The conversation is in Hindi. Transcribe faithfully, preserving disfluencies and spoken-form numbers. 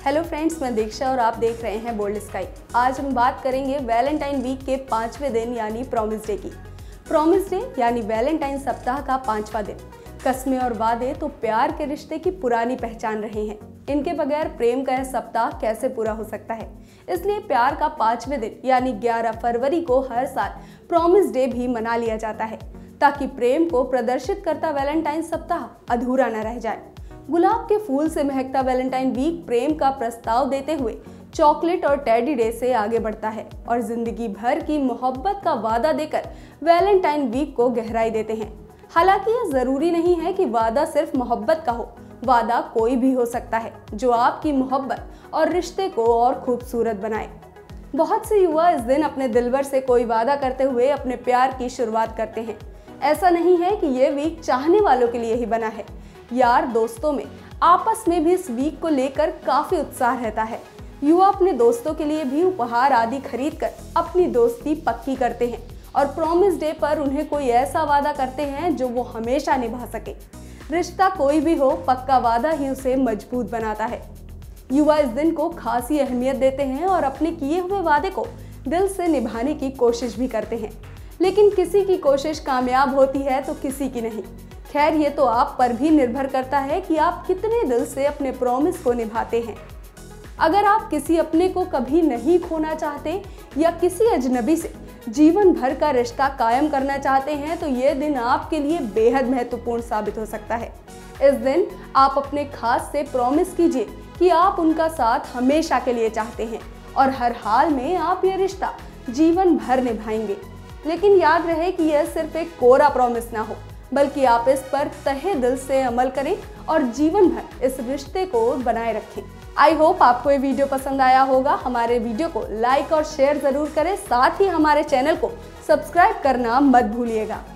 हेलो फ्रेंड्स, मैं दीक्षा और आप देख रहे हैं बोल्ड स्काई। आज हम बात करेंगे वैलेंटाइन वीक के पांचवें दिन यानी प्रॉमिस डे की। प्रॉमिस डे यानी वैलेंटाइन सप्ताह का पांचवा दिन। कस्में और वादे तो प्यार के रिश्ते की पुरानी पहचान रहे हैं। इनके बगैर प्रेम का यह सप्ताह कैसे पूरा हो सकता है। इसलिए प्यार का पांचवें दिन यानी ग्यारह फरवरी को हर साल प्रॉमिस डे भी मना लिया जाता है, ताकि प्रेम को प्रदर्शित करता वैलेंटाइन सप्ताह अधूरा न रह जाए। गुलाब के फूल से महकता वैलेंटाइन वीक प्रेम का प्रस्ताव देते हुए चॉकलेट और टेडी डे से आगे बढ़ता है और जिंदगी भर की मोहब्बत का वादा देकर वैलेंटाइन वीक को गहराई देते हैं। हालांकि यह जरूरी नहीं है कि वादा सिर्फ मोहब्बत का हो। वादा कोई भी हो सकता है जो आपकी मोहब्बत और रिश्ते को और खूबसूरत बनाए। बहुत से युवा इस दिन अपने दिलबर से कोई वादा करते हुए अपने प्यार की शुरुआत करते हैं। ऐसा नहीं है कि ये वीक चाहने वालों के लिए ही बना है। यार दोस्तों में आपस में भी इस वीक को लेकर काफी उत्साह रहता है। युवा अपने दोस्तों के लिए भी उपहार आदि खरीद कर अपनी दोस्ती पक्की करते हैं और प्रॉमिस डे पर उन्हें कोई ऐसा वादा करते हैं जो वो हमेशा निभा सके। रिश्ता कोई भी हो, पक्का वादा ही उसे मजबूत बनाता है। युवा इस दिन को खासी अहमियत देते हैं और अपने किए हुए वादे को दिल से निभाने की कोशिश भी करते हैं। लेकिन किसी की कोशिश कामयाब होती है तो किसी की नहीं। खैर, ये तो आप पर भी निर्भर करता है कि आप कितने दिल से अपने प्रॉमिस को निभाते हैं। अगर आप किसी अपने को कभी नहीं खोना चाहते या किसी अजनबी से जीवन भर का रिश्ता कायम करना चाहते हैं तो ये दिन आपके लिए बेहद महत्वपूर्ण साबित हो सकता है। इस दिन आप अपने खास से प्रॉमिस कीजिए कि आप उनका साथ हमेशा के लिए चाहते हैं और हर हाल में आप ये रिश्ता जीवन भर निभाएंगे। लेकिन याद रहे कि यह सिर्फ एक कोरा प्रॉमिस ना हो, बल्कि आप इस पर तहे दिल से अमल करें और जीवन भर इस रिश्ते को बनाए रखें। आई होप आपको ये वीडियो पसंद आया होगा। हमारे वीडियो को लाइक और शेयर जरूर करें, साथ ही हमारे चैनल को सब्सक्राइब करना मत भूलिएगा।